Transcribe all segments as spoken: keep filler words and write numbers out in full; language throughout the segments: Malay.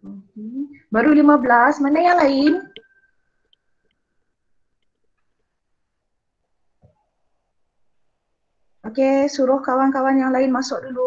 Baru lima belas, mana yang lain? Okey, suruh kawan-kawan yang lain masuk dulu.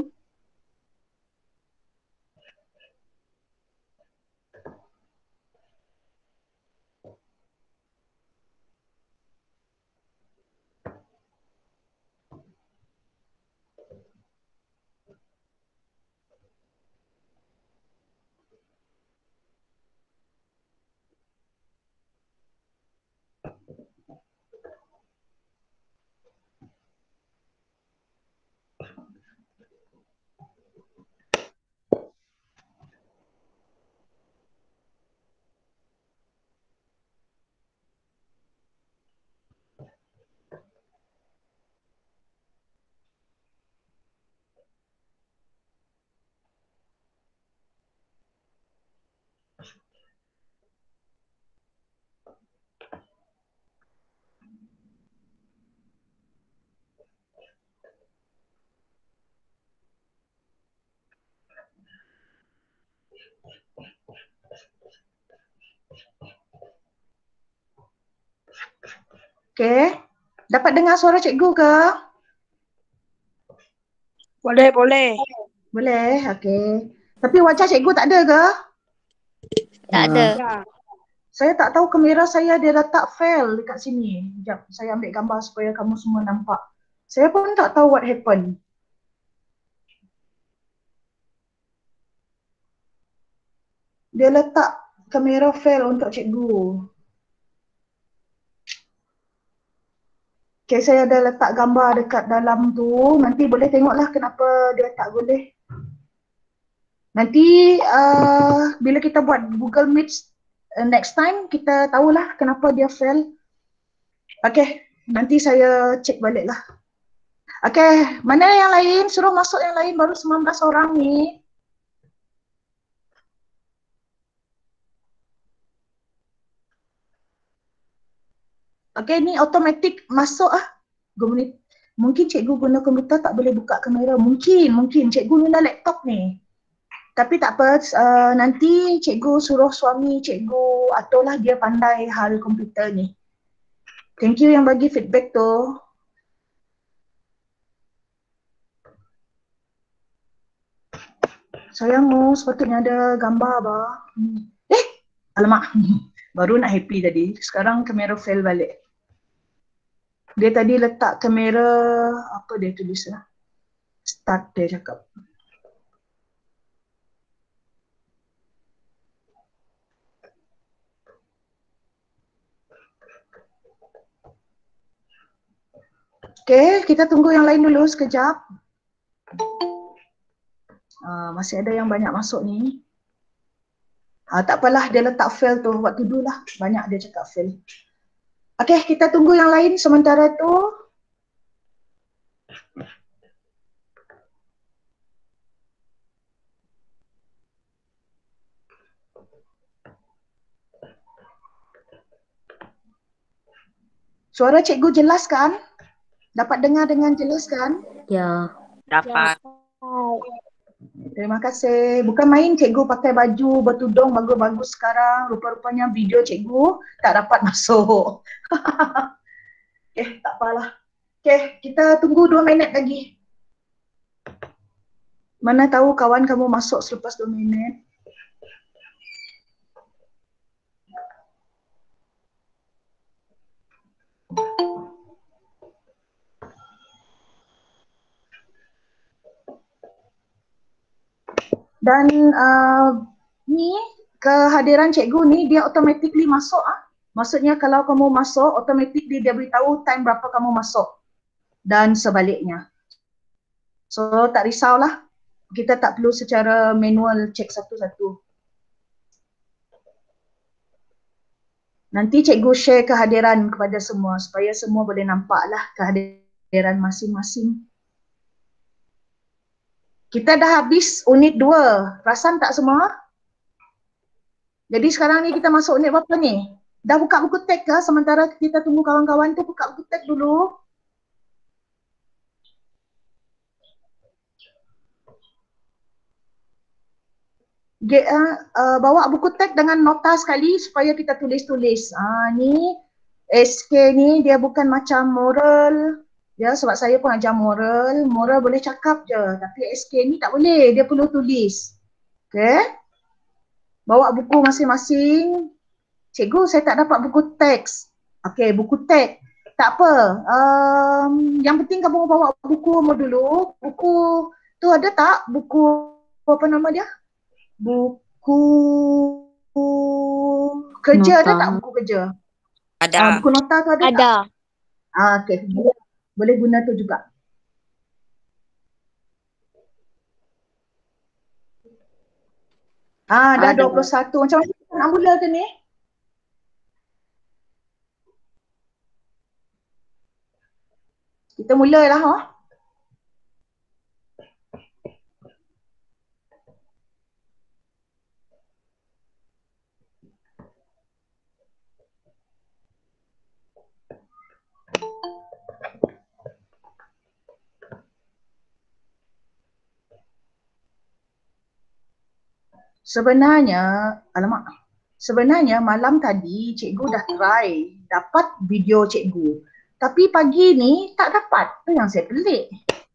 Okey, dapat dengar suara cikgu ke? Boleh, boleh. Boleh, okey. Tapi wajah cikgu tak ada ke? Tak ada. Ya. Saya tak tahu kamera saya dia letak fail dekat sini. Sekejap, saya ambil gambar supaya kamu semua nampak. Saya pun tak tahu what happened. Dia letak kamera fail untuk cikgu. Okay, saya ada letak gambar dekat dalam tu. Nanti boleh tengoklah kenapa dia tak boleh. Nanti uh, bila kita buat Google Meet uh, next time, kita tahulah kenapa dia fail. Okay, nanti saya cek balik lah. Okay, mana yang lain? Suruh masuk yang lain, baru sembilan belas orang ni. Okay, ni automatik masuk ah. Mungkin cikgu guna komputer tak boleh buka kamera. Mungkin, mungkin cikgu guna laptop ni. Tapi tak apa, uh, nanti cikgu suruh suami cikgu ataulah dia pandai hal komputer ni. Thank you yang bagi feedback tu. Sayangmu, sepatutnya ada gambar bah. Eh, alamak. Baru nak happy tadi. Sekarang kamera fail balik. Dia tadi letak kamera, apa dia tulis lah. Start dia cakap. Okay, kita tunggu yang lain dulu sekejap. Uh, masih ada yang banyak masuk ni. Uh, tak apalah, dia letak fail tu. What to do lah. Banyak dia cakap fail. Okay, kita tunggu yang lain sementara tu. Suara cikgu jelas kan? Dapat dengar dengan jelas kan? Ya. Dapat. Terima kasih. Bukan main cikgu pakai baju bertudung bagus-bagus sekarang. Rupa-rupanya video cikgu tak dapat masuk. Okay, tak apalah. Okay, kita tunggu dua minit lagi. Mana tahu kawan kamu masuk selepas dua minit. Dan uh, ni kehadiran cikgu ni dia automatically masuk ah. Maksudnya kalau kamu masuk, automatic dia, dia beritahu time berapa kamu masuk dan sebaliknya. So tak risaulah, kita tak perlu secara manual cek satu-satu. Nanti cikgu share kehadiran kepada semua supaya semua boleh nampaklah kehadiran masing-masing. Kita dah habis unit dua, perasan tak semua? Jadi sekarang ni kita masuk unit berapa ni? Dah buka buku teks ke? Sementara kita tunggu kawan-kawan tu buka buku teks dulu. Get, uh, uh, bawa buku teks dengan nota sekali supaya kita tulis-tulis. Ah, ni S K ni dia bukan macam moral. Ya, sebab saya pun ajar moral. Moral boleh cakap je. Tapi S K ni tak boleh. Dia perlu tulis. Okay. Bawa buku masing-masing. Cikgu, saya tak dapat buku teks. Okay, buku teks. Tak apa. Um, yang penting kamu bawa buku mu dulu. Buku tu ada tak? Buku apa nama dia? Buku kerja ada Nota. tak buku kerja? Ada. Ah, buku nota tu ada, tak? Ada. Ah, okay. Boleh, boleh guna tu juga. Ah, dah Ada. dua puluh satu. Macam mana kita nak mula ke ni? Kita mulalah, ha? Sebenarnya, alamak, sebenarnya malam tadi cikgu dah try dapat video cikgu. Tapi pagi ni tak dapat. Tu yang saya pelik.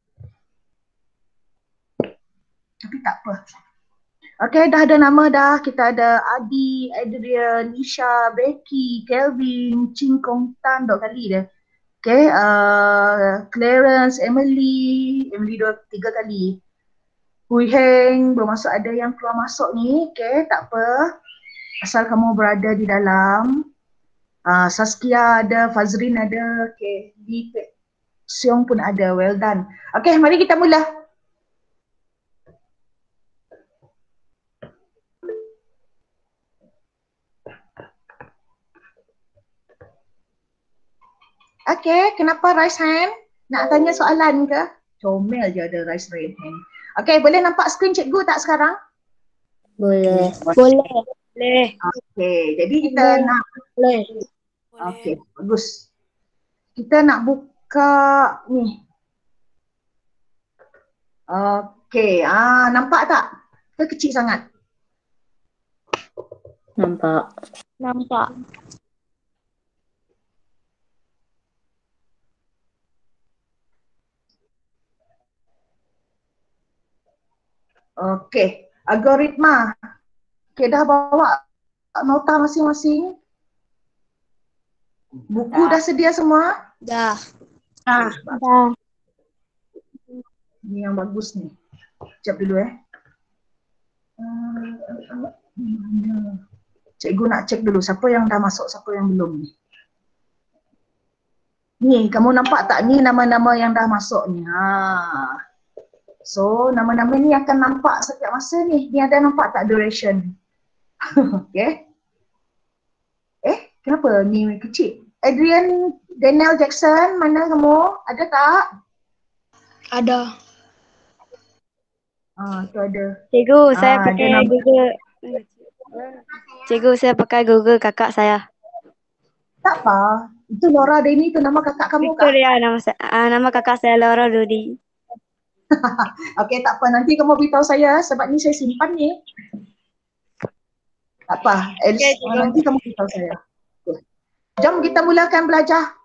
Tapi tak apa. Okay, dah ada nama dah. Kita ada Adi, Adrian, Isha, Becky, Kelvin, Ching Kong Tan, dua kali dia. Okay, uh, Clarence, Emily, Emily dua, tiga kali. Hui Heng, belum masuk, ada yang keluar masuk ni. Okay, tak apa. Asal kamu berada di dalam. Uh, Saskia ada, Fazrin ada, okay. Di Siong pun ada, well done. Okay, mari kita mula. Okay, kenapa raise hand? Nak tanya soalan ke? Comel je ada raise hand. Okay, boleh nampak skrin cikgu tak sekarang? Boleh. Boleh. Boleh. Okay, jadi kita Boleh. nak, Boleh. okay, bagus. Kita nak buka ni. Okay, ah, nampak tak? Ke kecil sangat? Nampak. Nampak. Okay, algoritma. Okay, dah bawa nota masing-masing? Buku dah sedia semua? Dah. Ah. Dah. Ni yang bagus ni. Sekejap dulu eh. Cikgu nak cek dulu siapa yang dah masuk, siapa yang belum ni. Ni, kamu nampak tak ni nama-nama yang dah masuk ni. Ha. So, nama-nama ni akan nampak setiap masa ni. Ni ada nampak tak duration? Okay. Eh, kenapa ni kecil? Adrian Daniel Jackson, mana kamu? Ada tak? Ada. Ah, tu ada. Cikgu, Ah, saya dia pakai nama- Google. Cikgu, saya pakai Google kakak saya. Tak apa. Itu Laura Denny tu nama kakak kamu kah? Victoria nama saya. Ah, nama kakak saya Laura Dudi. Okey, tak apa. Nanti kamu beritahu saya sebab ni saya simpan ni. Tak apa. Okay, Okey, cikgu. nanti kamu beritahu saya. Okay. Jom kita mulakan belajar.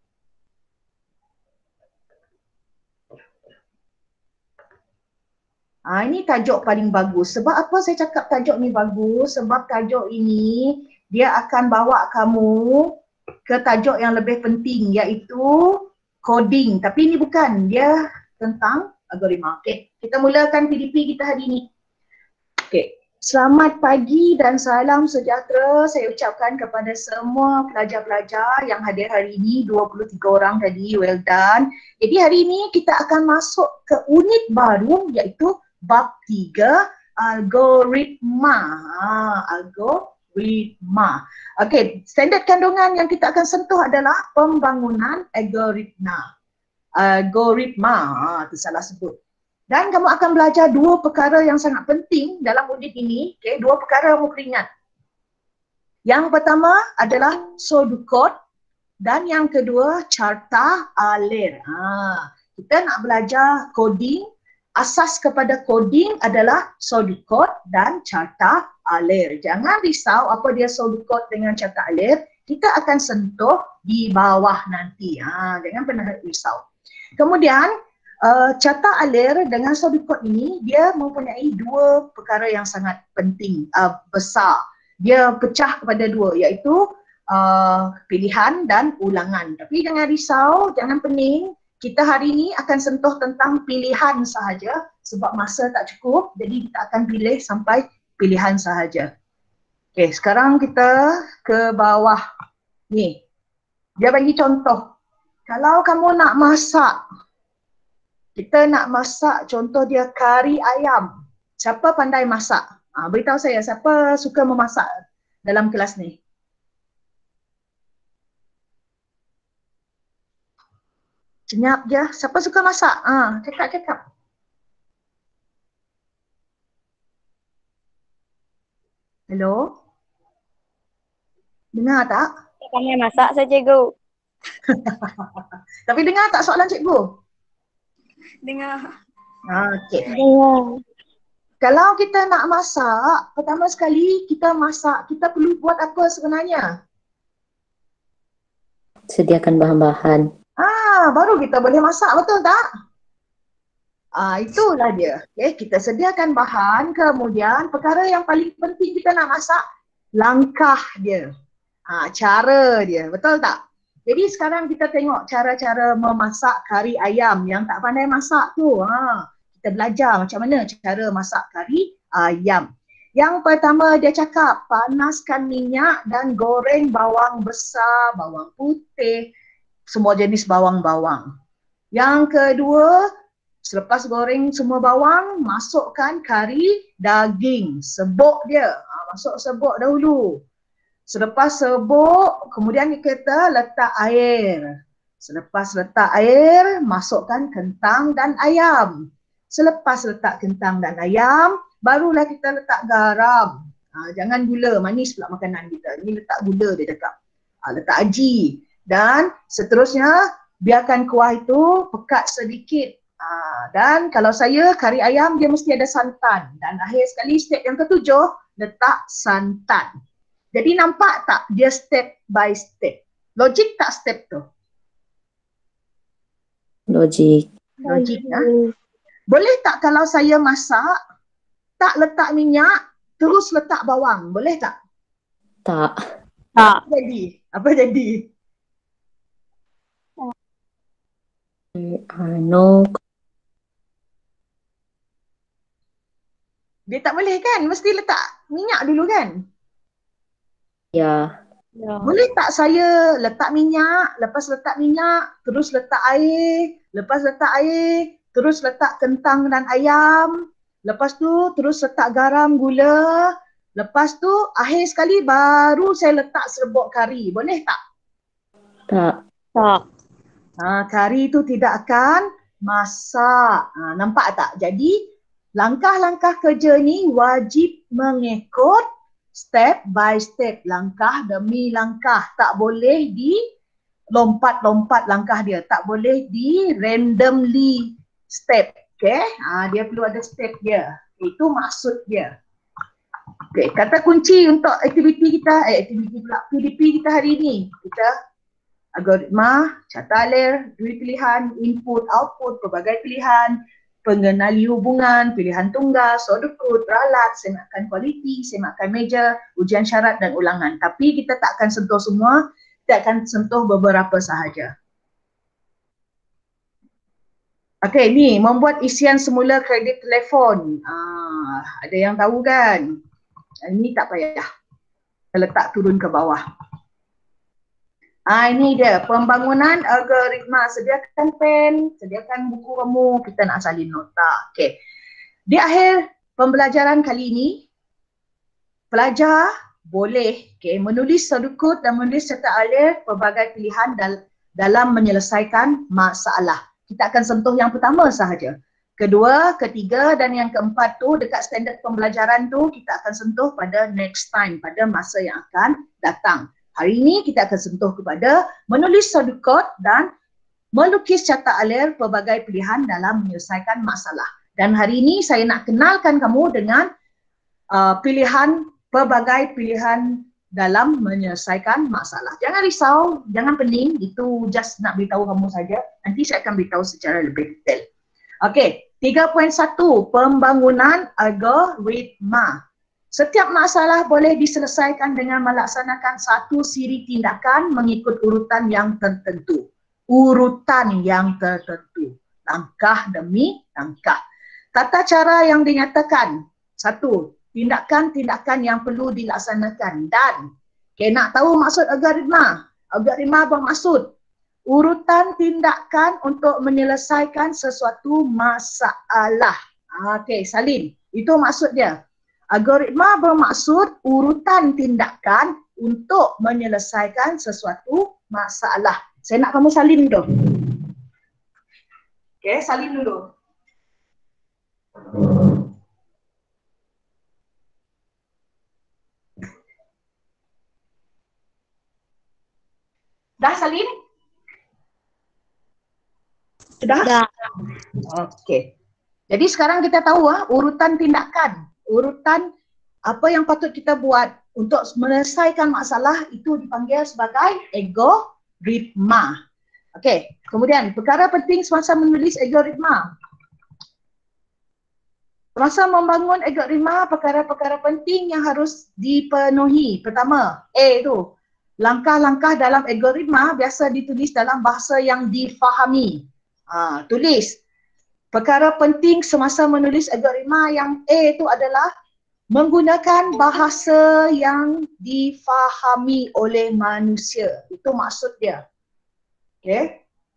Ah, ini tajuk paling bagus. Sebab apa saya cakap tajuk ni bagus? Sebab tajuk ini dia akan bawa kamu ke tajuk yang lebih penting, iaitu coding. Tapi ini bukan. Dia tentang algoritma. Okey, kita mulakan P D P kita hari ini. Okey, selamat pagi dan salam sejahtera saya ucapkan kepada semua pelajar-pelajar yang hadir hari ini, dua puluh tiga orang tadi, well done. Jadi hari ini kita akan masuk ke unit baru, iaitu bab tiga, algoritma. Ha, algoritma. Okey, standard kandungan yang kita akan sentuh adalah pembangunan algoritma. Algoritma, ha, itu salah sebut. Dan kamu akan belajar dua perkara yang sangat penting dalam unit ini. Okay, dua perkara yang kamu ingat. Yang pertama adalah pseudocode dan yang kedua carta alir. Ha, kita nak belajar coding asas kepada coding adalah pseudocode dan carta alir. Jangan risau apa dia pseudocode dengan carta alir, kita akan sentuh di bawah nanti. Ha, jangan pernah risau. Kemudian uh, carta alir dengan pseudocode ini dia mempunyai dua perkara yang sangat penting, uh, besar. Dia pecah kepada dua, iaitu uh, pilihan dan ulangan. Tapi jangan risau, jangan pening. Kita hari ini akan sentuh tentang pilihan sahaja sebab masa tak cukup, jadi kita akan pilih sampai pilihan sahaja. Okey, sekarang kita ke bawah. Ni, dia bagi contoh. Kalau kamu nak masak, kita nak masak contoh dia kari ayam. Siapa pandai masak? Ha, beritahu saya, siapa suka memasak dalam kelas ni? Senyap je. Siapa suka masak? Ah, cakap-cakap. Hello? Dengar tak? Kami masak saja, Cikgu. Tapi dengar tak soalan cikgu? Dengar. Ah, okey. Dengar. Kalau kita nak masak, pertama sekali kita masak, kita perlu buat apa sebenarnya? Sediakan bahan-bahan. Ah, baru kita boleh masak, betul tak? Ah, itulah dia. Okay, kita sediakan bahan, kemudian perkara yang paling penting kita nak masak, langkah dia. Ah, cara dia, betul tak? Jadi sekarang kita tengok cara-cara memasak kari ayam yang tak pandai masak tu. Ah, kita belajar macam mana cara masak kari ayam. Yang pertama dia cakap, panaskan minyak dan goreng bawang besar, bawang putih, semua jenis bawang-bawang. Yang kedua, selepas goreng semua bawang, masukkan kari daging, sebuk dia. Ha, masuk sebuk dahulu. Selepas sebuk, kemudian kita letak air. Selepas letak air, masukkan kentang dan ayam. Selepas letak kentang dan ayam, barulah kita letak garam. Ha, jangan gula, manis pula makanan kita. Ini letak gula dia cakap. Ha, letak aji. Dan seterusnya biarkan kuah itu pekat sedikit. Ha, dan kalau saya kari ayam dia mesti ada santan. Dan akhir sekali step yang ketujuh letak santan. Jadi nampak tak dia step by step? Logik tak step tu? Logik. Logik. Ha? Boleh tak kalau saya masak tak letak minyak terus letak bawang? Boleh tak? Tak. Tak. Apa jadi? Apa jadi? Anu, Dia tak boleh kan? Mesti letak minyak dulu kan? ya. Ya. Boleh tak saya letak minyak, lepas letak minyak, terus letak air, lepas letak air, terus letak kentang dan ayam, lepas tu terus letak garam, gula, lepas tu akhir sekali baru saya letak serbuk kari. Boleh tak? Tak. Tak. Ha, kari itu tidak akan masak. Ha, nampak tak? Jadi langkah-langkah kerja ni wajib mengikut step by step, langkah demi langkah. Tak boleh di lompat-lompat langkah dia. Tak boleh di randomly step. Okay? Ha, dia perlu ada step dia. Itu maksud dia. Okay, kata kunci untuk aktiviti kita, eh aktiviti pula, P D P kita hari ini. Kita algoritma, carta alir, dua pilihan, input, output, pelbagai pilihan, pengenali hubungan, pilihan tunggal, pseudocode, ralat, semakan kualiti, semakan meja, ujian syarat dan ulangan. Tapi kita tak akan sentuh semua, kita akan sentuh beberapa sahaja. Okey, ni membuat isian semula kredit telefon. Ah, ada yang tahu kan? Ini tak payah. Kita letak turun ke bawah. Ah, ini dia pembangunan algoritma. Sediakan pen, sediakan buku kamu, kita nak salin nota. Okey. Di akhir pembelajaran kali ini, pelajar boleh okay, menulis pseudocode dan menulis carta alir pelbagai pilihan dal dalam menyelesaikan masalah. Kita akan sentuh yang pertama sahaja. Kedua, ketiga dan yang keempat tu dekat standard pembelajaran tu kita akan sentuh pada next time, pada masa yang akan datang. Hari ini kita akan sentuh kepada menulis pseudocode dan melukis carta alir pelbagai pilihan dalam menyelesaikan masalah. Dan hari ini saya nak kenalkan kamu dengan uh, pilihan, pelbagai pilihan dalam menyelesaikan masalah. Jangan risau, jangan pening, itu just nak beritahu kamu saja. Nanti saya akan beritahu secara lebih detail. Okey, tiga titik satu, pembangunan algoritma. Setiap masalah boleh diselesaikan dengan melaksanakan satu siri tindakan mengikut urutan yang tertentu. Urutan yang tertentu. Langkah demi langkah. Tata cara yang dinyatakan. Satu, tindakan-tindakan yang perlu dilaksanakan. Dan, okay, nak tahu maksud algoritma? Algoritma bermaksud urutan tindakan untuk menyelesaikan sesuatu masalah. Okey, salin. Itu maksud dia. Algoritma bermaksud urutan tindakan untuk menyelesaikan sesuatu masalah. Saya nak kamu salin dulu. Okey, salin dulu. Dah salin? Sudah? Dah. Okey. Jadi sekarang kita tahu ah urutan tindakan, urutan apa yang patut kita buat untuk menyelesaikan masalah itu dipanggil sebagai algoritma. Okey. Kemudian perkara penting semasa menulis algoritma. Semasa membangun algoritma, perkara-perkara penting yang harus dipenuhi. Pertama, A tu. Langkah-langkah dalam algoritma biasa ditulis dalam bahasa yang difahami. Ha, tulis. Perkara penting semasa menulis algoritma yang A itu adalah menggunakan bahasa yang difahami oleh manusia. Itu maksud dia. Okay.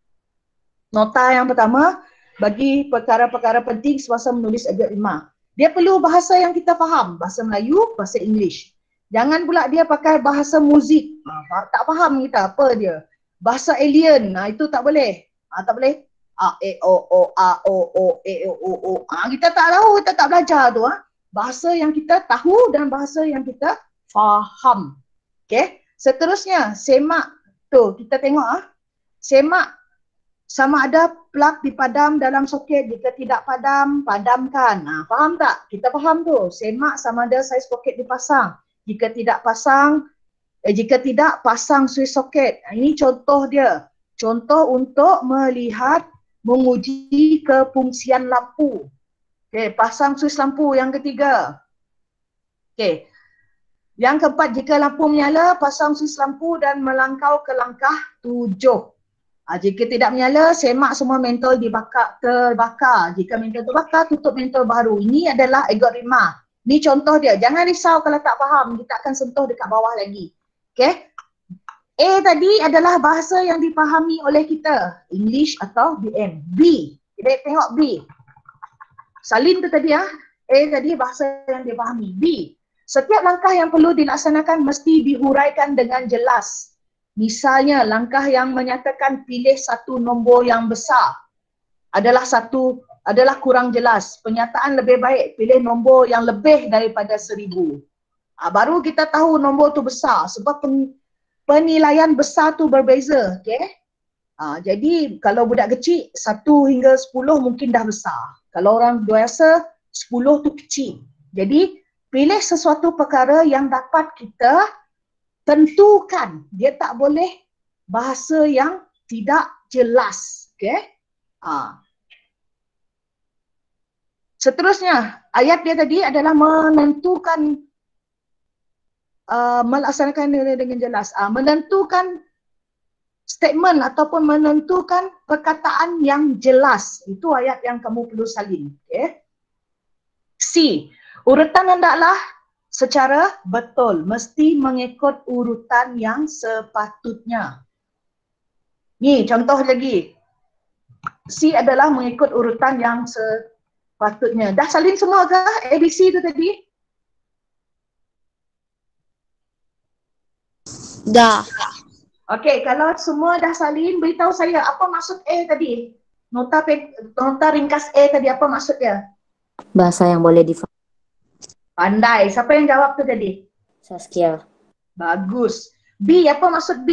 Nota yang pertama, bagi perkara-perkara penting semasa menulis algoritma. Dia perlu bahasa yang kita faham, bahasa Melayu, bahasa English. Jangan pula dia pakai bahasa muzik. Ha, tak faham kita apa dia. Bahasa alien, nah itu tak boleh. Ha, tak boleh. A, E, O, O, A, O, O, E, O, O, O. Ha, kita tak tahu, kita tak belajar tu. Ha. Bahasa yang kita tahu dan bahasa yang kita faham. Okay. Seterusnya, semak. Tu, kita tengok. Ha. Semak. Sama ada plug dipadam dalam soket, jika tidak padam, padamkan. Ha, faham tak? Kita faham tu. Semak sama ada saiz soket dipasang. Jika tidak pasang, eh, jika tidak pasang switch soket. Ha, ini contoh dia. Contoh untuk melihat, menguji kefungsian lampu. Okey, pasang switch lampu yang ketiga. Okey. Yang keempat, jika lampu menyala, pasang switch lampu dan melangkau ke langkah tujuh. Ha, jika tidak menyala, semak semua mentol dibakar, terbakar. Jika mentol terbakar, tutup mentol baru. Ini adalah algoritma. Ini contoh dia. Jangan risau kalau tak faham. Kita akan sentuh dekat bawah lagi. Okay. A tadi adalah bahasa yang dipahami oleh kita. English atau B M. B. Kita tengok B. Salin tu tadi ah. A tadi bahasa yang dipahami. B. Setiap langkah yang perlu dilaksanakan mesti dihuraikan dengan jelas. Misalnya, langkah yang menyatakan pilih satu nombor yang besar adalah satu adalah kurang jelas. Penyataan lebih baik pilih nombor yang lebih daripada seribu. Ha, baru kita tahu nombor tu besar sebab pen, penilaian besar tu berbeza. Okay? Ha, jadi kalau budak kecil satu hingga sepuluh mungkin dah besar. Kalau orang dewasa sepuluh tu kecil. Jadi pilih sesuatu perkara yang dapat kita tentukan. Dia tak boleh bahasa yang tidak jelas. Okay? Ha. Seterusnya, ayat dia tadi adalah menentukan, uh, melaksanakan dengan jelas. Uh, menentukan statement ataupun menentukan perkataan yang jelas. Itu ayat yang kamu perlu salin. Okay? C. Urutan hendaklah secara betul, mesti mengikut urutan yang sepatutnya. Ni contoh lagi. C adalah mengikut urutan yang sepatutnya. Dah salin semua ke A B C tu tadi? Dah. Okey, kalau semua dah salin, beritahu saya apa maksud A tadi? Nota nota ringkas A tadi, apa maksud dia? Bahasa yang boleh difahami. Pandai. Siapa yang jawab tu tadi? Saskia. Bagus. B, apa maksud B?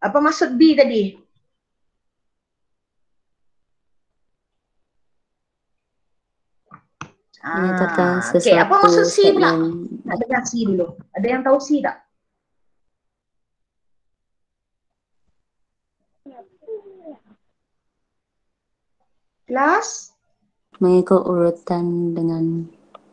Apa maksud B tadi? Menyatakan Ah, okay. Apa sesuatu maksud C pula? statement. Nak dengar C dulu. Ada yang tahu C tak? Kelas? Mengikut urutan dengan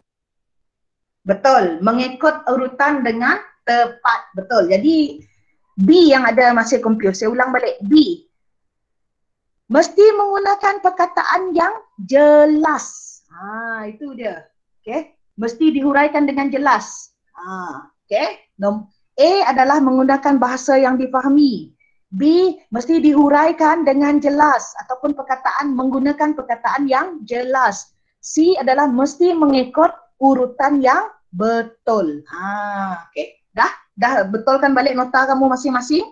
Betul, mengikut urutan dengan tepat. Betul. Jadi B yang ada masih confused. Saya ulang balik. B. Mesti menggunakan perkataan yang jelas. Ha, itu dia. Okay. Mesti dihuraikan dengan jelas. Ha, okay. A adalah menggunakan bahasa yang difahami. B mesti dihuraikan dengan jelas ataupun perkataan menggunakan perkataan yang jelas. C adalah mesti mengikut urutan yang betul. Ha, okay. Dah? Dah betulkan balik nota kamu masing-masing?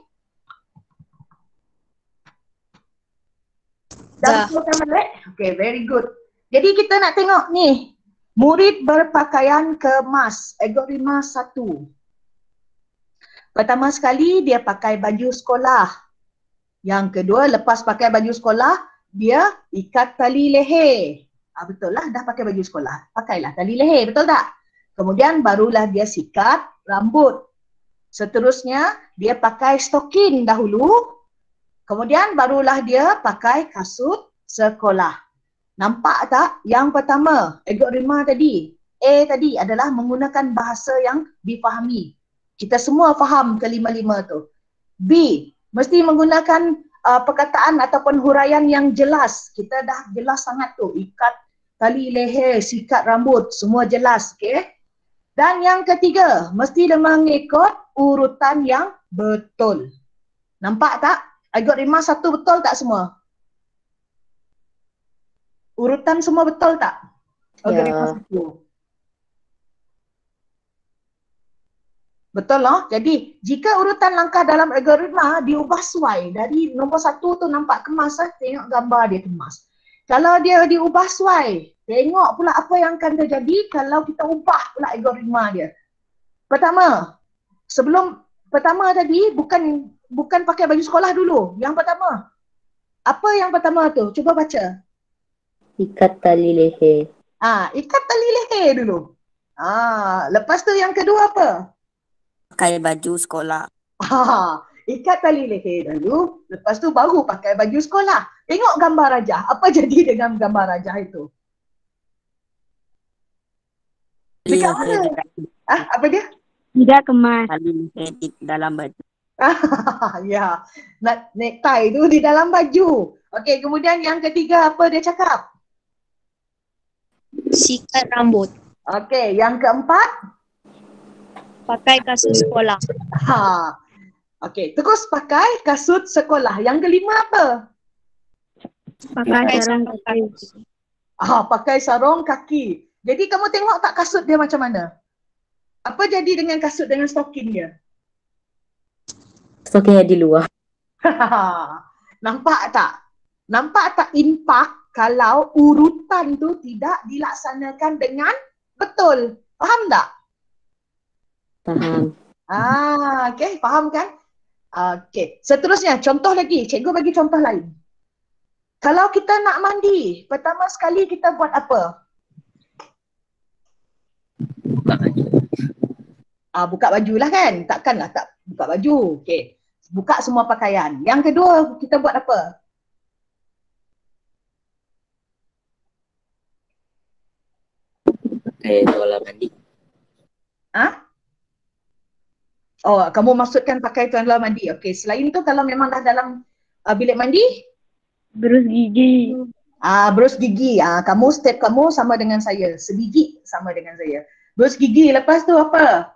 Dah betulkan balik? Okay, very good. Jadi kita nak tengok ni. Murid berpakaian kemas, algoritma satu. Pertama sekali dia pakai baju sekolah. Yang kedua lepas pakai baju sekolah, dia ikat tali leher. Ah, betul lah, dah pakai baju sekolah. Pakailah tali leher, betul tak? Kemudian barulah dia sikat rambut. Seterusnya dia pakai stokin dahulu. Kemudian barulah dia pakai kasut sekolah. Nampak tak? Yang pertama, algoritma tadi, A tadi adalah menggunakan bahasa yang difahami. Kita semua faham kelima-lima tu. B, mesti menggunakan uh, perkataan ataupun huraian yang jelas. Kita dah jelas sangat tu. Ikat tali leher, sikat rambut, semua jelas. Okay? Dan yang ketiga, mesti dia mengikut urutan yang betul. Nampak tak? Algoritma satu betul tak semua? Urutan semua betul tak? Algoritma ya. satu. Betul lah. Jadi jika urutan langkah dalam algoritma diubah suai dari nombor satu tu nampak kemas, eh? Tengok gambar dia kemas. Kalau dia diubah suai, tengok pula apa yang akan terjadi kalau kita ubah pula algoritma dia. Pertama, sebelum pertama tadi bukan bukan pakai baju sekolah dulu. Yang pertama, apa yang pertama tu? Cuba baca. Ikat tali leher. Ah, ikat tali leher dulu. Ah, lepas tu yang kedua apa? Pakai baju sekolah. Ah, ikat tali leher dulu, lepas tu baru pakai baju sekolah. Tengok gambar Rajah. Apa jadi dengan gambar Rajah itu? Dekat mana? Ah, apa dia? Tidak kemas. Tali leher di dalam baju. Ya, nak necktie tu di dalam baju. Okey, kemudian yang ketiga apa dia cakap? Sikat rambut. Okey, yang keempat? Pakai kasut sekolah. Ha. Okey, terus pakai kasut sekolah. Yang kelima apa? Pakai sarung kaki. Ah, pakai sarung kaki. Jadi kamu tengok tak kasut dia macam mana? Apa jadi dengan kasut dengan stokin dia? Stoknya di luar. Nampak tak? Nampak tak impak kalau urutan tu tidak dilaksanakan dengan betul? Faham tak? Paham. Ah, okey, faham kan? Okey, seterusnya contoh lagi. Cikgu bagi contoh lain. Kalau kita nak mandi, pertama sekali kita buat apa? Buka baju. Ah, buka baju lah kan? Takkanlah tak buka baju. Okey. Buka semua pakaian. Yang kedua, kita buat apa? Pakai towel mandi. Ah? Oh, kamu maksudkan pakai tuan luar mandi. Okey, selain tu kalau memang dah dalam uh, bilik mandi, Berus gigi. ah, berus gigi. Ah, kamu step kamu sama dengan saya. Sebiji sama dengan saya. Berus gigi, lepas tu apa?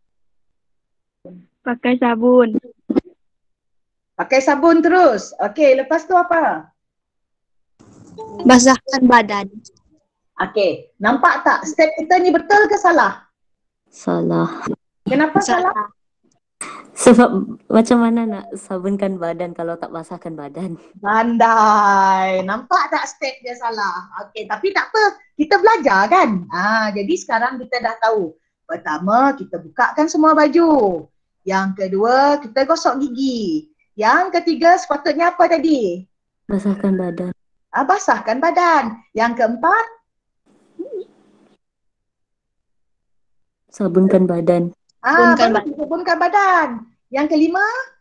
Pakai sabun. Pakai sabun terus. Okey, lepas tu apa? Basahkan badan. Okey, nampak tak step kita ni betul ke salah? Salah. Kenapa salah? Sebab macam mana nak sabunkan badan kalau tak basahkan badan? Pandai. Nampak tak step dia salah? Okey, tapi tak apa. Kita belajar kan? Ah, jadi sekarang kita dah tahu. Pertama, kita bukakan semua baju. Yang kedua, kita gosok gigi. Yang ketiga sepatutnya apa tadi? Basahkan badan. Ah, basahkan badan. Yang keempat, Sabunkan badan. ah, Sabunkan baru sabunkan badan. Yang kelima,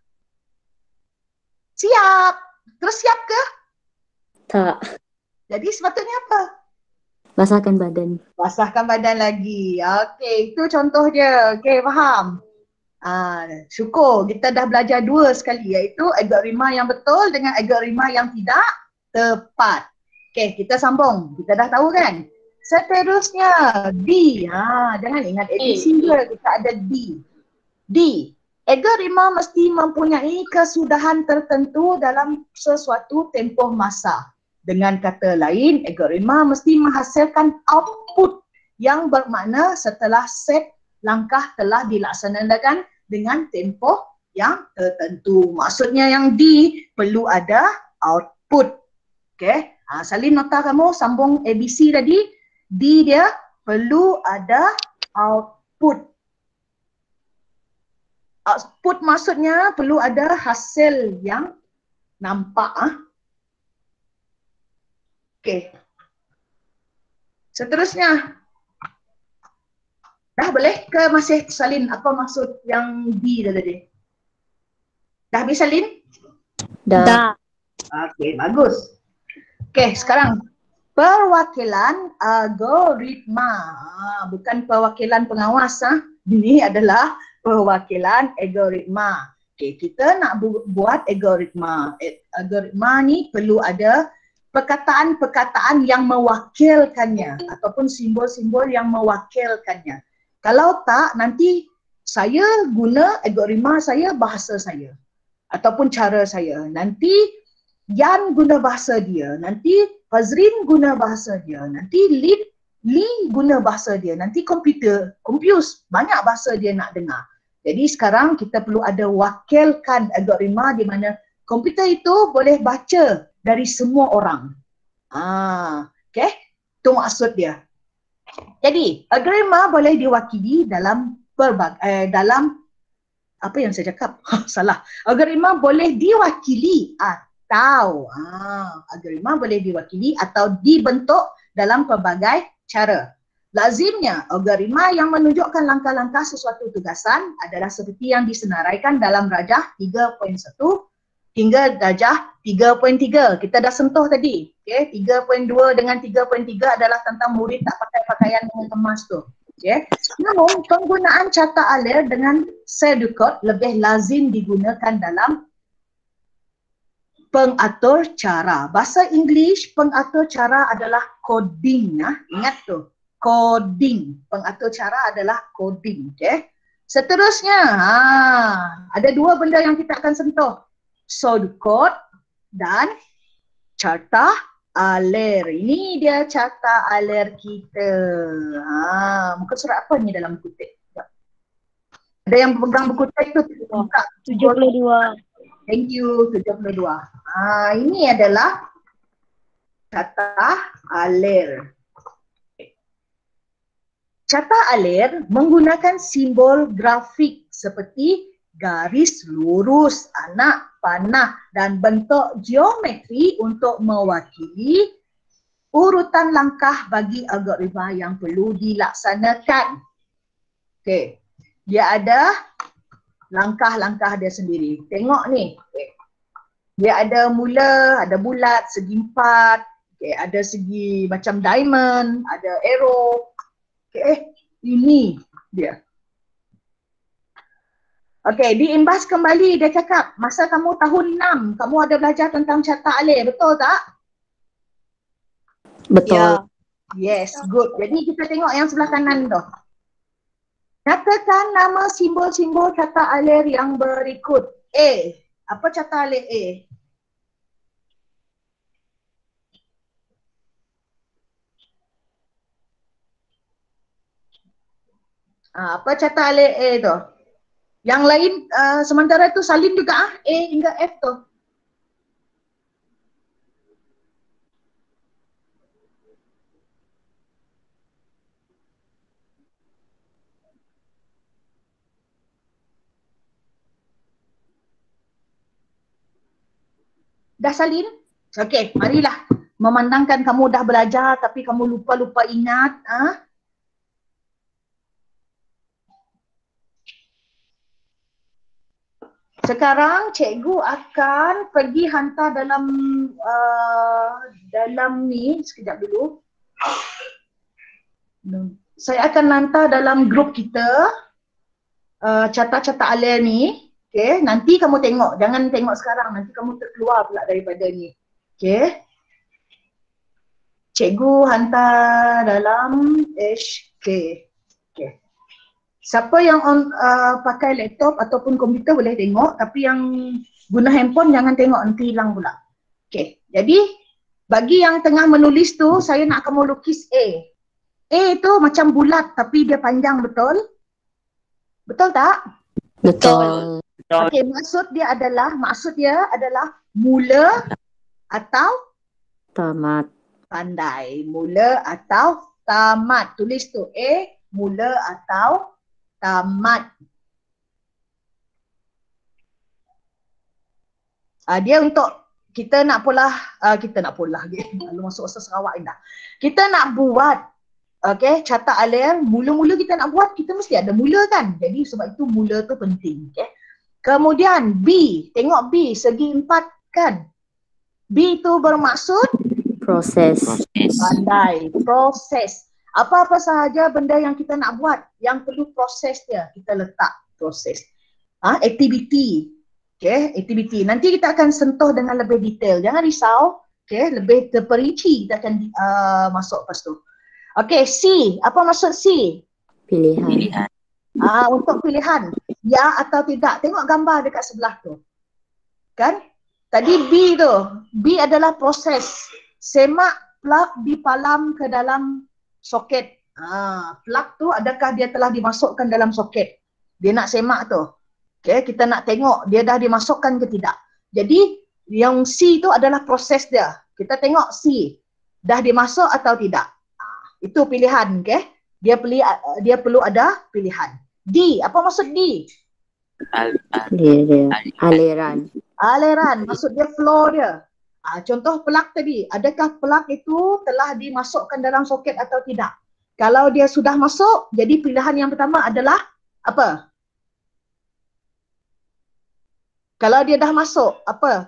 siap. Terus siap ke? Tak. Jadi sepatutnya apa? Basahkan badan. Basahkan badan lagi. Okey, itu contoh dia. Okey, faham? Ah, syukur kita dah belajar dua sekali, iaitu algoritma yang betul dengan algoritma yang tidak tepat. Okey, kita sambung. Kita dah tahu kan? Seterusnya D. Ha, jangan ingat A B C je, kita ada D. D. Algoritma mesti mempunyai kesudahan tertentu dalam sesuatu tempoh masa. Dengan kata lain, algoritma mesti menghasilkan output yang bermakna setelah set langkah telah dilaksanakan dengan tempoh yang tertentu. Maksudnya yang D perlu ada output. Okay. Ha, salin nota kamu sambung A B C tadi. D dia perlu ada output. Output maksudnya perlu ada hasil yang nampak. Ah. Okay. Seterusnya. Dah boleh ke masih salin apa maksud yang D tadi? Dah habis salin? Dah. Dah. Okey, bagus. Okey, sekarang perwakilan algoritma. Ah, bukan perwakilan pengawas. Ah. Ini adalah perwakilan algoritma. Okey, kita nak bu- buat algoritma. Eh, Algoritma ni perlu ada perkataan-perkataan yang mewakilkannya ataupun simbol-simbol yang mewakilkannya. Kalau tak, nanti saya guna algoritma saya, bahasa saya ataupun cara saya. Nanti Yan guna bahasa dia, nanti Fazrin guna bahasa dia, nanti Lin, Lee guna bahasa dia, nanti komputer, confuse, banyak bahasa dia nak dengar. Jadi sekarang kita perlu ada wakilkan algoritma di mana komputer itu boleh baca dari semua orang. Ah, okay, itu maksud dia. Jadi algoritma boleh diwakili dalam berbagai, eh, dalam apa yang saya cakap? Salah. Algoritma boleh diwakili atau ah, algoritma boleh diwakili atau dibentuk dalam pelbagai cara. Lazimnya, algoritma yang menunjukkan langkah-langkah sesuatu tugasan adalah seperti yang disenaraikan dalam rajah tiga titik satu hingga rajah tiga titik tiga. Kita dah sentuh tadi. Okay? tiga titik dua dengan tiga titik tiga adalah tentang murid tak pakai pakaian dengan kemas tu. Okay. Namun penggunaan carta alir dengan pseudocode lebih lazim digunakan dalam pengatur cara. Bahasa Inggeris pengatur cara adalah coding. Nah, ingat tu, coding. Pengatur cara adalah coding. Okay. Seterusnya, ha, ada dua benda yang kita akan sentuh. Pseudocode dan carta alir. Ini dia carta alir kita. Ha, muka surat apa ni dalam buku teks? Ada yang pegang buku teks tu buka. tujuh puluh dua. Thank you, tujuh puluh dua. Ha, ini adalah carta alir. Carta alir menggunakan simbol grafik seperti garis lurus, anak panah dan bentuk geometri untuk mewakili urutan langkah bagi algoritma yang perlu dilaksanakan. Okey, dia ada langkah-langkah dia sendiri. Tengok ni. Okay. Dia ada mula, ada bulat, segi empat, okay. Ada segi macam diamond, ada arrow. Okay, ini dia. Okey, diimbas kembali dia cakap, masa kamu tahun enam, kamu ada belajar tentang carta alir, betul tak? Betul. Ya. Yes, good. Jadi kita tengok yang sebelah kanan tu. Nyatakan nama simbol-simbol carta alir yang berikut. A. Apa carta alir A? Ah, apa carta alir A tu? Yang lain uh, sementara tu salin juga ah A hingga F tu. Dah salin? Okey, marilah. Memandangkan kamu dah belajar tapi kamu lupa-lupa ingat. Ah. Sekarang cikgu akan pergi hantar dalam uh, dalam ni, sekejap dulu. Saya akan hantar dalam grup kita uh, catat-catat alia ni. Okay, nanti kamu tengok, jangan tengok sekarang, nanti kamu terkeluar pula daripada ni. Okay. Cikgu hantar dalam H K. Okay. Siapa yang on, uh, pakai laptop ataupun komputer boleh tengok, tapi yang guna handphone jangan tengok, nanti hilang pula. Okay, jadi bagi yang tengah menulis tu, saya nak kamu lukis A. A tu macam bulat tapi dia panjang, betul? Betul tak? Betul. Okey, maksud dia adalah, maksud dia adalah mula atau Tamat. pandai. Mula atau tamat. Tulis tu A, mula atau tamat. Uh, dia untuk kita nak pula, uh, kita nak pula lagi. Lalu masuk asal Sarawak indah. Kita nak buat, okay, catat alia. Mula-mula kita nak buat, kita mesti ada mula kan. Jadi sebab itu mula tu penting. Okay. Kemudian B, tengok B, segi empat kan. B tu bermaksud Proses. pandai, proses. Apa-apa sahaja benda yang kita nak buat, yang perlu proses dia, kita letak proses. Ha, aktiviti. Okay, aktiviti. Nanti kita akan sentuh dengan lebih detail. Jangan risau. Okay, lebih terperinci kita akan uh, masuk lepas tu. Okay, C. Apa maksud C? Pilihan. Pilihan. Ah, untuk pilihan. Ya atau tidak. Tengok gambar dekat sebelah tu. Kan? Tadi B tu. B adalah proses. Semak plug dipalam ke dalam soket. Ah, plug tu adakah dia telah dimasukkan dalam soket? Dia nak semak tu. Okay, kita nak tengok dia dah dimasukkan ke tidak. Jadi yang C tu adalah proses dia. Kita tengok C. Dah dimasuk atau tidak. Ah, itu pilihan. Okay? Dia, peli, dia perlu ada pilihan. D. Apa maksud D? Al, al, Aliran. Aliran. Aliran. Maksud dia flow dia. Ah, contoh plug tadi. Adakah plug itu telah dimasukkan dalam soket atau tidak? Kalau dia sudah masuk, jadi pilihan yang pertama adalah apa? Kalau dia dah masuk, apa?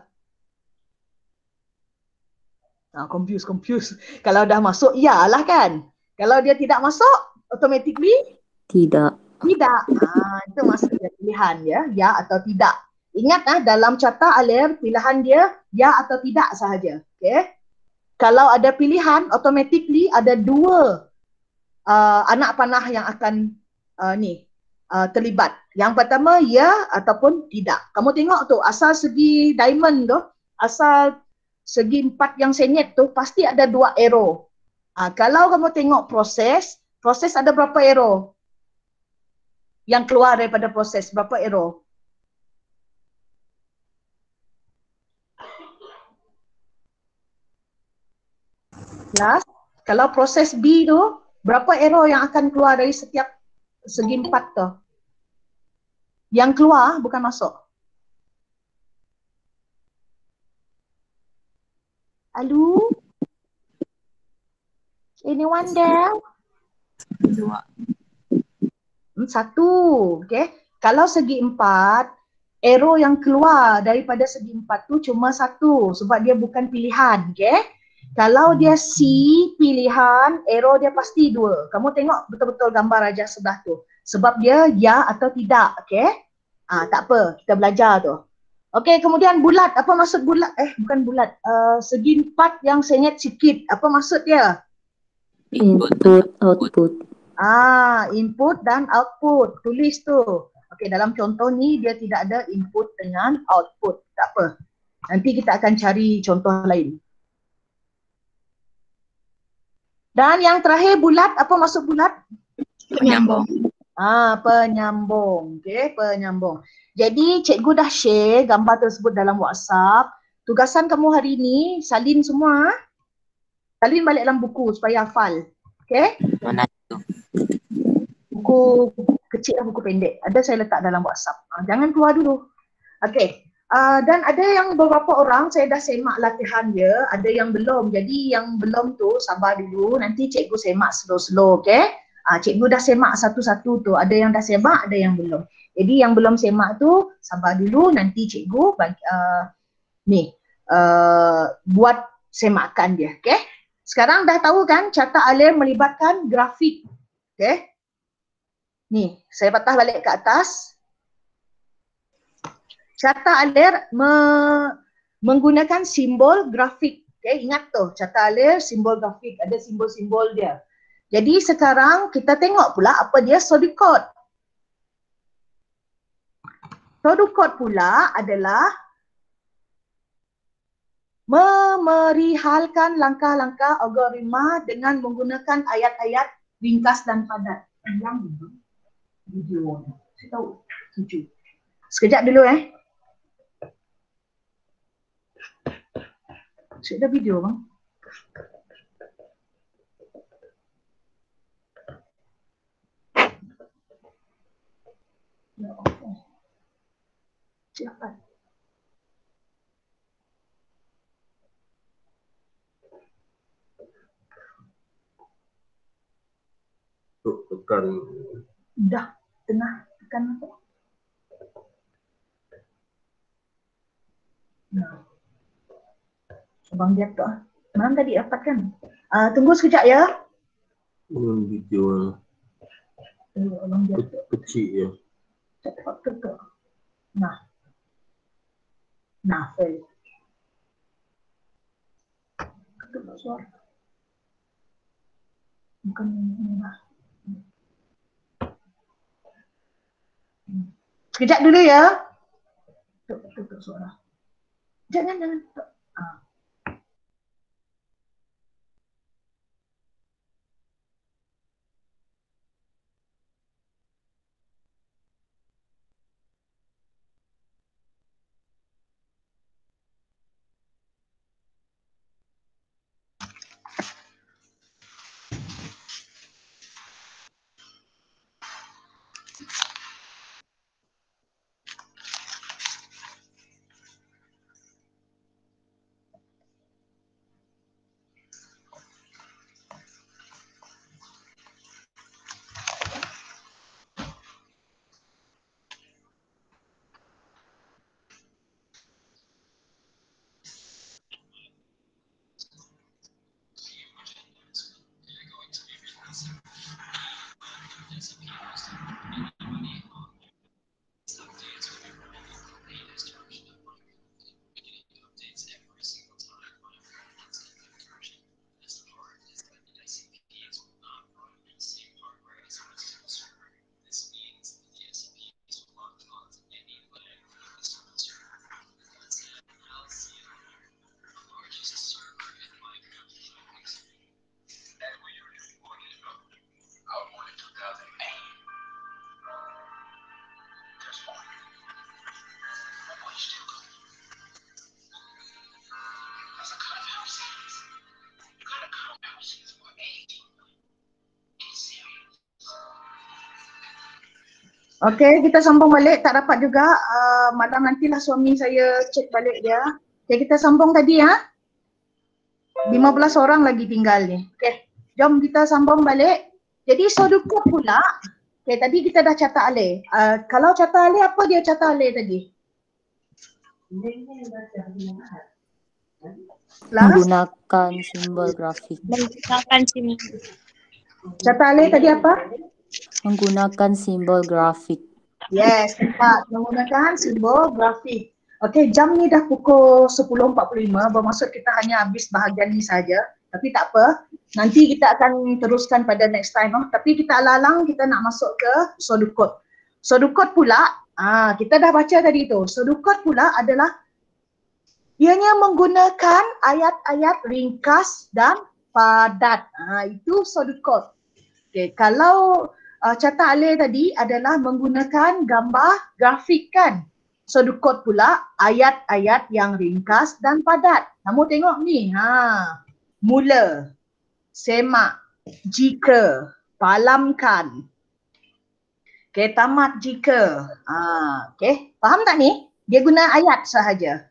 Ah, confuse, confuse. Kalau dah masuk, iyalah kan? Kalau dia tidak masuk, automatically Tidak. tidak. Ah, itu maksudnya pilihan ya, ya atau tidak. Ingat ah, dalam catat alia pilihan dia ya atau tidak sahaja. Okay? Kalau ada pilihan, automatically ada dua uh, anak panah yang akan uh, ni uh, terlibat. Yang pertama ya ataupun tidak. Kamu tengok tu asal segi diamond tu, asal segi empat yang senyet tu pasti ada dua arrow. Uh, kalau kamu tengok proses, proses ada berapa arrow? Yang keluar daripada proses, berapa arrow? Plus, kalau proses B tu, berapa arrow yang akan keluar dari setiap segi empat tu? Yang keluar bukan masuk. Halo? Anyone there? dua. Hmm, satu, okay. Kalau segi empat, arrow yang keluar daripada segi empat tu cuma satu sebab dia bukan pilihan, okay. Kalau dia C, pilihan, arrow dia pasti dua. Kamu tengok betul-betul gambar raja sebelah tu. Sebab dia ya atau tidak, okay. Ah, tak apa, kita belajar tu. Okay, kemudian bulat. Apa maksud bulat? Eh, bukan bulat. Uh, segi empat yang senyet sikit. Apa maksud dia? Input, output. Ah, input dan output. Tulis tu. Okey, dalam contoh ni dia tidak ada input dengan output. Tak apa. Nanti kita akan cari contoh lain. Dan yang terakhir bulat, apa maksud bulat? Penyambung. Ah, penyambung. Okey, penyambung. Jadi cikgu dah share gambar tersebut dalam WhatsApp. Tugasan kamu hari ni salin semua. Salin balik dalam buku supaya hafal. Okey? Mana tu? Buku kecil lah, buku pendek. Ada saya letak dalam WhatsApp. Ha, jangan keluar dulu. Okey. Uh, dan ada yang beberapa orang saya dah semak latihan dia, ada yang belum. Jadi yang belum tu sabar dulu, nanti cikgu semak slow-slow, okey? Uh, cikgu dah semak satu-satu tu, ada yang dah semak, ada yang belum. Jadi yang belum semak tu sabar dulu, nanti cikgu bagi, uh, ni uh, buat semakan dia, okey? Sekarang dah tahu kan carta alir melibatkan grafik, okey? Ni, saya patah balik ke atas. Carta alir me menggunakan simbol grafik. Okay, ingat tu, carta alir simbol grafik, ada simbol-simbol dia. Jadi sekarang kita tengok pula apa dia pseudocode. Pseudocode pula adalah memerihalkan langkah-langkah algoritma dengan menggunakan ayat-ayat ringkas dan padat. Yang video ni. Saya tahu. Tujuh. Sekejap dulu eh. Saya dah video bang. Ya Allah. Cepat. Tekan. Dah, tengah tekan apa? Nah. Abang lihat tu ah. Mana tadi dapat kan? Uh, tunggu sekejap ya. Hmm, video Tunggu abang lihat tu. kecil ya. Cepat tu tu. Nah. Nah, fail. Ketuk suara. Bukan ini lah. Sekejap dulu ya. Ketuk, ketuk suara. Jangan, jangan. Ah. Okey, kita sambung balik. Tak dapat juga. Uh, malam nantilah suami saya cek balik dia. Okey, kita sambung tadi ya. lima belas orang lagi tinggal ni. Okey, jom kita sambung balik. Jadi pseudocode pula. Okey, tadi kita dah carta alir. Uh, kalau carta alir, apa dia carta alir tadi? Menggunakan simbol grafik. Menggunakan simbol. Carta alir tadi apa? Menggunakan simbol grafik. Yes, tepat. Menggunakan simbol grafik. Okey, jam ni dah pukul sepuluh empat puluh lima. Bermaksud kita hanya habis bahagian ni saja. Tapi tak apa. Nanti kita akan teruskan pada next time. Oh. Tapi kita alang-alang kita nak masuk ke pseudocode. Pseudocode pula, ah, kita dah baca tadi tu. Pseudocode pula adalah ianya menggunakan ayat-ayat ringkas dan padat. Ah, itu pseudocode. Okay, kalau uh, carta alir tadi adalah menggunakan gambar grafik kan. Pseudocode pula ayat-ayat yang ringkas dan padat. Kamu tengok ni, ha. Mula, semak, jika, palamkan. Okay, tamat jika. Ha, okay, faham tak ni? Dia guna ayat sahaja.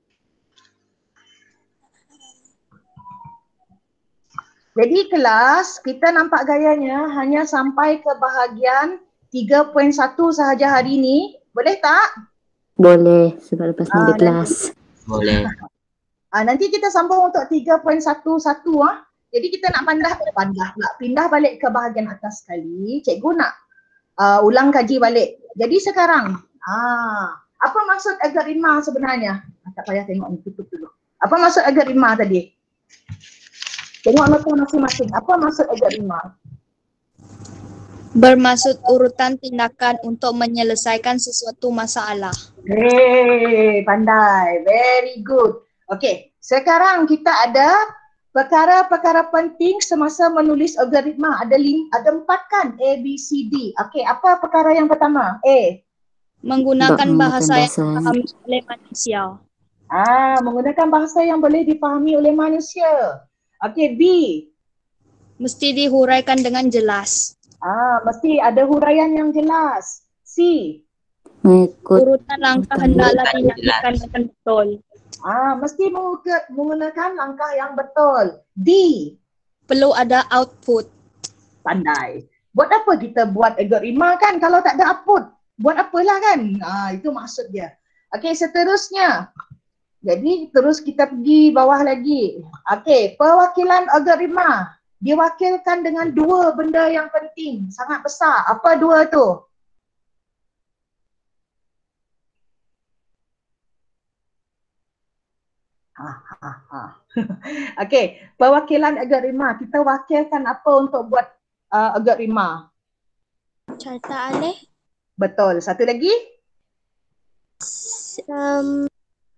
Jadi kelas kita nampak gayanya hanya sampai ke bahagian tiga titik satu sahaja hari ini. Boleh tak? Boleh, sebab lepas ni ada Ah, kelas. Boleh. Ah, nanti kita sambung untuk tiga titik satu satu ah. Jadi kita nak pandah pandah pula pindah balik ke bahagian atas sekali. Cikgu nak uh, ulang kaji balik. Jadi sekarang, ah, apa maksud agarima sebenarnya? Ah, tak payah tengok ni, tutup dulu. Apa maksud agarima tadi? Tengok nota masing-masing. Apa maksud agarima? Bermaksud urutan tindakan untuk menyelesaikan sesuatu masalah. Hei, pandai. Very good. Okey, sekarang kita ada perkara-perkara penting semasa menulis algoritma. Ada lim, ada empat kan? A, B, C, D. Okey, apa perkara yang pertama? A. Menggunakan Menggunakan bahasa yang bahasa- dipahami oleh manusia. Ah, menggunakan bahasa yang boleh dipahami oleh manusia. Okey, B. Mesti dihuraikan dengan jelas. Ah, mesti ada huraian yang jelas. C. Mengikut Urutan langkah urutan hendaklah urutan dilakukan dengan betul. Ah, mesti menguka- menggunakan langkah yang betul. D. Perlu ada output. Pandai. Buat apa kita buat algoritma kan kalau tak ada output? Buat apalah kan? Ah, itu maksud dia. Okey, seterusnya. Jadi terus kita pergi bawah lagi. Okey, perwakilan algoritma diwakilkan dengan dua benda yang penting, sangat besar. Apa dua tu? Ha, ha, ha. Okey, perwakilan algoritma. Kita wakilkan apa untuk buat uh, algoritma? Carta alih. Betul. Satu lagi? Um,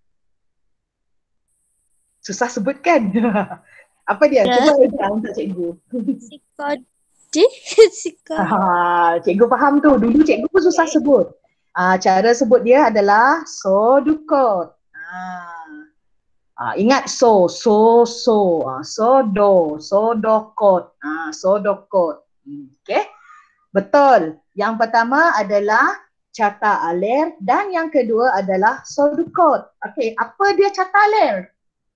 Susah sebut kan? Apa dia? Ya. Cuba ajar untuk cikgu. psikodi. Psikodi. Ah, cikgu faham tu. Dulu cikgu pun susah sebut. Ah, cara sebut dia adalah sodukot. Ah. Ah, ingat so, so, so. Ah, sodo, sodokot. Ah, sodokot. Hmm, okay. Betul. Yang pertama adalah carta alir dan yang kedua adalah sodukot. Okey, apa dia carta alir?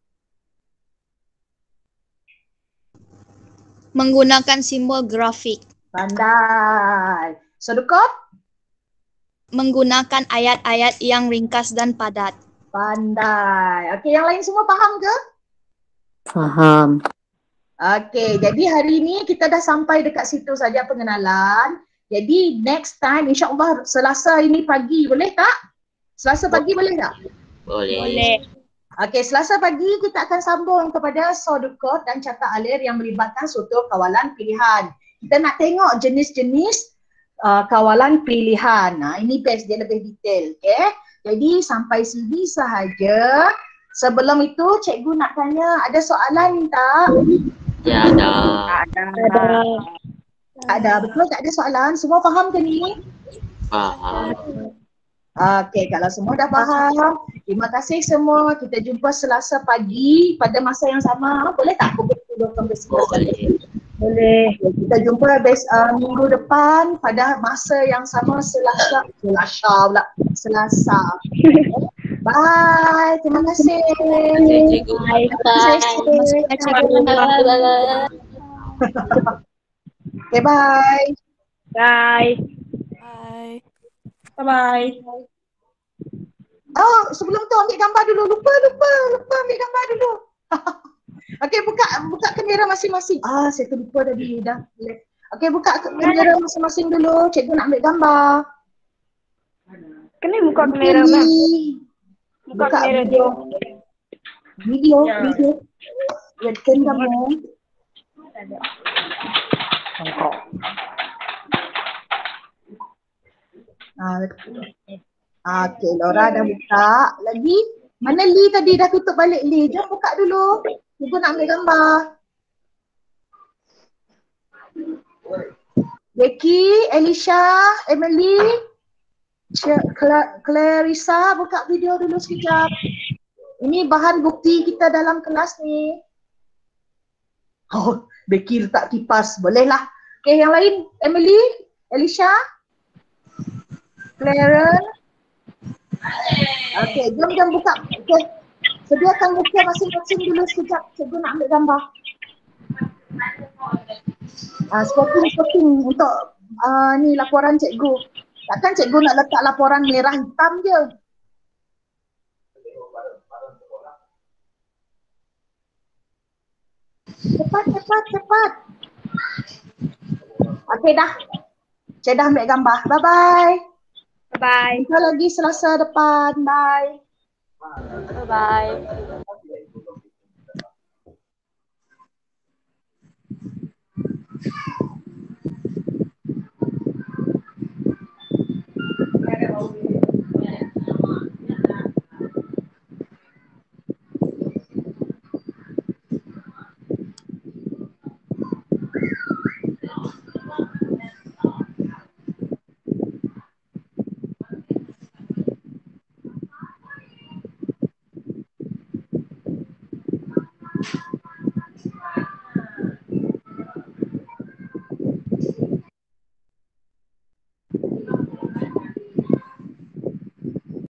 Menggunakan simbol grafik. Pandai. Sodukot? Menggunakan ayat-ayat yang ringkas dan padat. Pandai. Okey, yang lain semua faham ke? faham. Okey, jadi hari ini kita dah sampai dekat situ saja pengenalan. Jadi next time insya-Allah Selasa ini pagi boleh tak? Selasa pagi boleh tak? Boleh. Boleh. Okey, Selasa pagi kita akan sambung kepada sodukot dan carta alir yang melibatkan suatu kawalan pilihan. Kita nak tengok jenis-jenis uh, kawalan pilihan. Nah, ini best dia lebih detail, okey? Jadi sampai sini sahaja. Sebelum itu cikgu nak tanya, ada soalan tak? Ya ada. Ada. Tak ada, betul tak ada soalan? Semua faham ke ni? Faham. Okey, kalau semua dah faham, terima kasih semua. Kita jumpa Selasa pagi pada masa yang sama. Boleh tak pukul sepuluh sampai sebelas? Boleh. Boleh. Kita jumpa bes, uh, minggu depan pada masa yang sama Selasa. Selasa pula. Selasa. Bye. Terima kasih. Terima kasih cikgu. Terima kasih. Okay, bye. Bye. Bye. Bye. Oh, sebelum tu ambil gambar dulu. Lupa, lupa, lupa ambil gambar dulu. Okey, buka buka kamera masing-masing. Ah, saya terlupa tadi dah. Okey, buka kamera masing-masing dulu. Cikgu nak ambil gambar. Kena buka kamera Okey, ma'am. Li. Buka Buka kamera video. Video, Ya. video. Webcam kamu. Ah, ah, okey, Laura dah buka. Lagi? Mana Lee tadi dah tutup balik Lee? Jom buka dulu. Cikgu nak ambil gambar. Becky, Elisha, Emily, Ch- Cla- Clarissa, buka video dulu sekejap. Ini bahan bukti kita dalam kelas ni. Oh, Becky letak kipas. Bolehlah. Okey, yang lain, Emily, Elisha, Clarence, Okey, jom jom buka. Okey. Sediakan muka masing-masing dulu sekejap. Cikgu nak ambil gambar. Ah, spotting spotting untuk uh, ni laporan cikgu. Takkan cikgu nak letak laporan merah hitam je. Cepat cepat cepat. Okey dah. Saya dah ambil gambar. Bye bye. Bye. Jumpa lagi Selasa depan. Bye. Bye-bye.